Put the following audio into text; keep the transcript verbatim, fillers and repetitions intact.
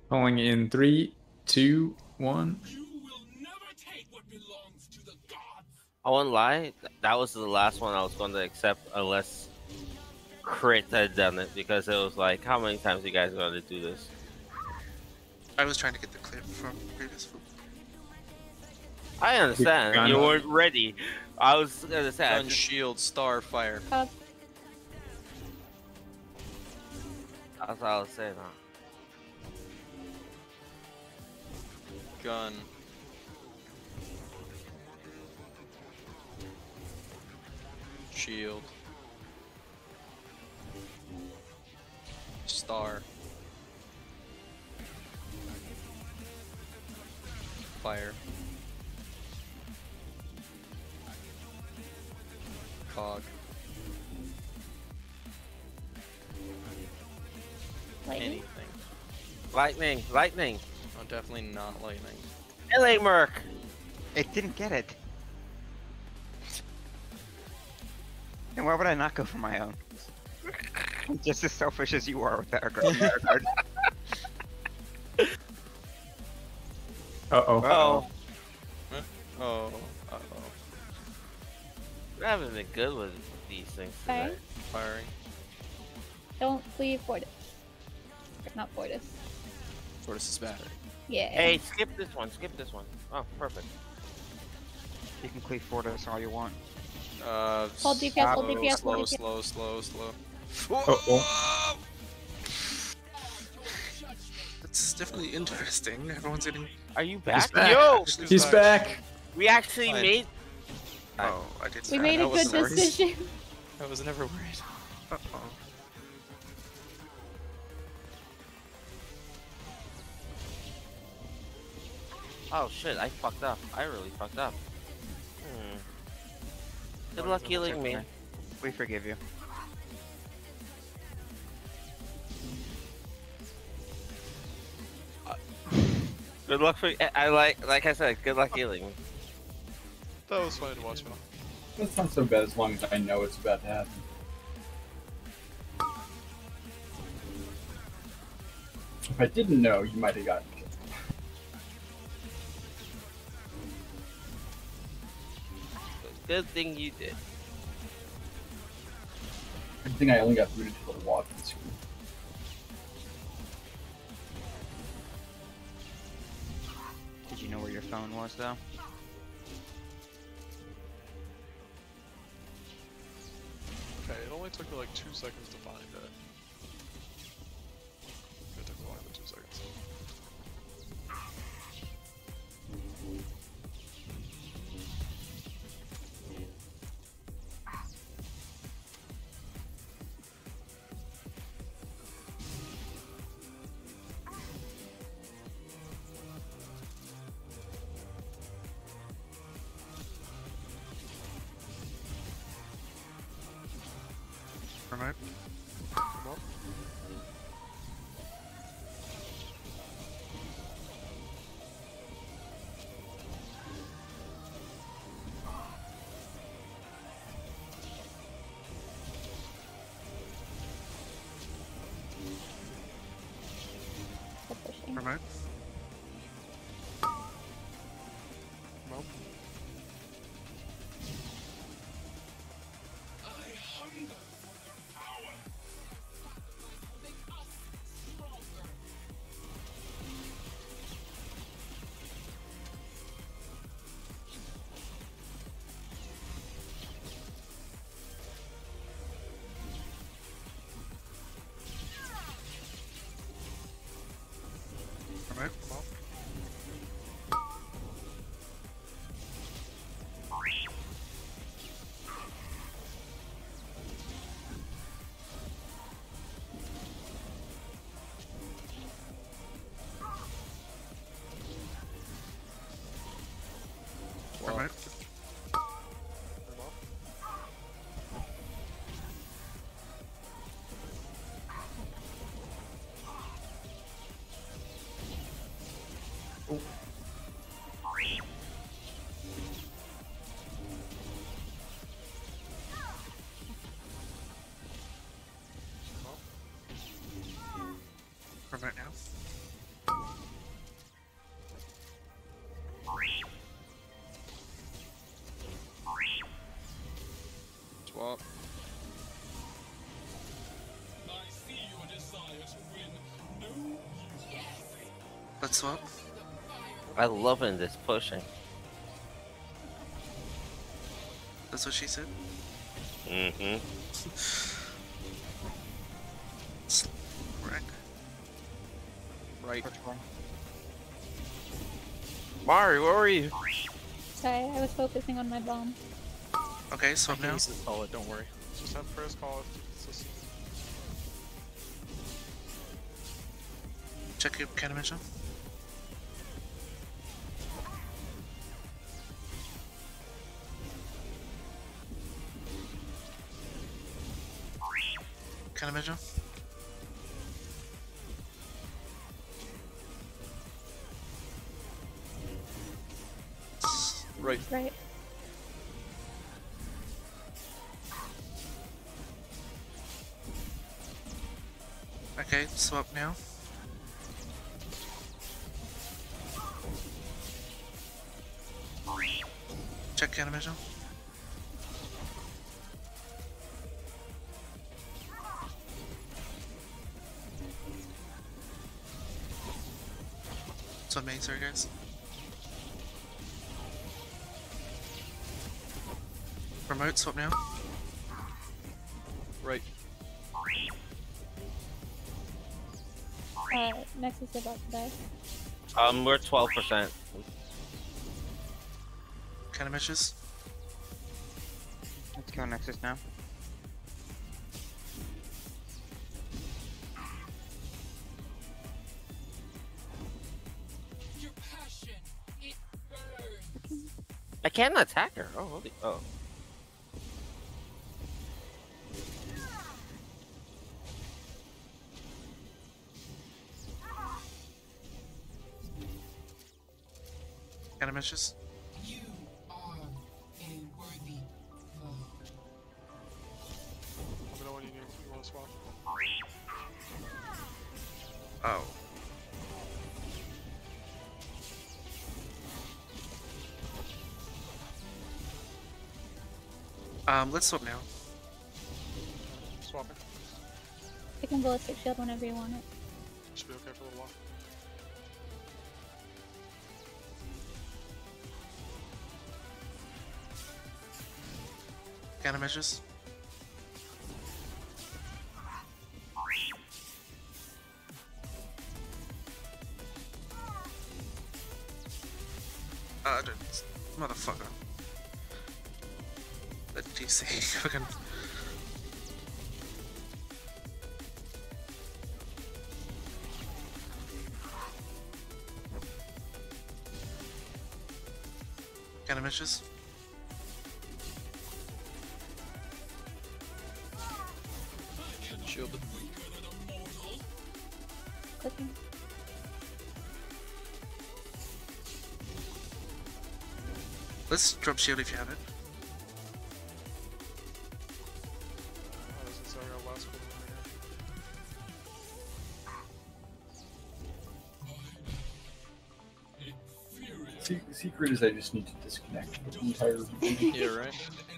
Calling in three, two, one. I won't lie, that was the last one I was going to accept unless Crit had done it, because it was like, how many times you guys are going to do this? I was trying to get the clip from previous food. I understand. Gun. You weren't ready. I was going to say, I Gun, just, shield, star, fire. Uh, that's what I was saying, huh? Gun. Shield. Star. Fire. Cog. lightning. Anything. Lightning, lightning. Oh, definitely not lightning. L A Merc. It didn't get it. And why would I not go for my own? I'm just as selfish as you are with that regard. regard. Uh-oh. Oh, Oh, uh oh. we haven't been good with these things today. Okay. Firing. Don't leave Fortis. Not Fortis. Fortis is bad. Yeah. Hey, skip this one, skip this one. Oh, perfect. You can cleave Fortis all you want. Uh, Hold D P S, hold slow, D P S, slow, hold D P S. slow, slow, slow. Uh-oh. That's definitely interesting. Everyone's getting. Are you back? back. Yo! He's back. We actually Fine. made... Oh, I did. We that. made a I good wasn't worried. decision. I was never worried. Uh oh. Oh shit, I fucked up. I really fucked up. Hmm. Good luck healing me. Okay. We forgive you. Good luck for... I like... Like I said, good luck healing me. That was fun to watch. That's not so bad as long as I know it's about to happen. If I didn't know, you might have gotten killed. Good thing you did. Good thing I only got booted to the walking screen. Did you know where your phone was, though? Okay, it only took me like two seconds to find it. It took longer than two seconds. Alright. Come on. Still pushing. Alright. Come on. Alright. Come on. Alright. Come on. Alright now. Promote swap. I love in this pushing. That's what she said. Mm-hmm. Wreck. Right. Mari, where were you? Sorry, I was focusing on my bomb. Okay, swap now. Call it, don't worry. Just have first call if it's Check your can dimension. Can dimension. Right. Right. Okay, swap now. Check animation. Swap main, sorry guys. Remote swap now. Right. Uh, Nexus is about to die. Um, we're twelve percent. Kind of meshes. Let's go Nexus now. I can't attack her. Oh, holy. Oh. Kind of meshes. You are a worthy foe. Let me know when you need you want to swap. Oh. Um, let's swap now. Swapping. You can ballistic shield whenever you want it. Should be okay for a little while. Kind of meshes. Uh, dude, motherfucker. The D C fucking. Kind of meshes. Shielded. Clicking. Let's drop shield if you have it. Oh, this is our last one over here. Se- secret is I just need to disconnect the entire. Yeah, right.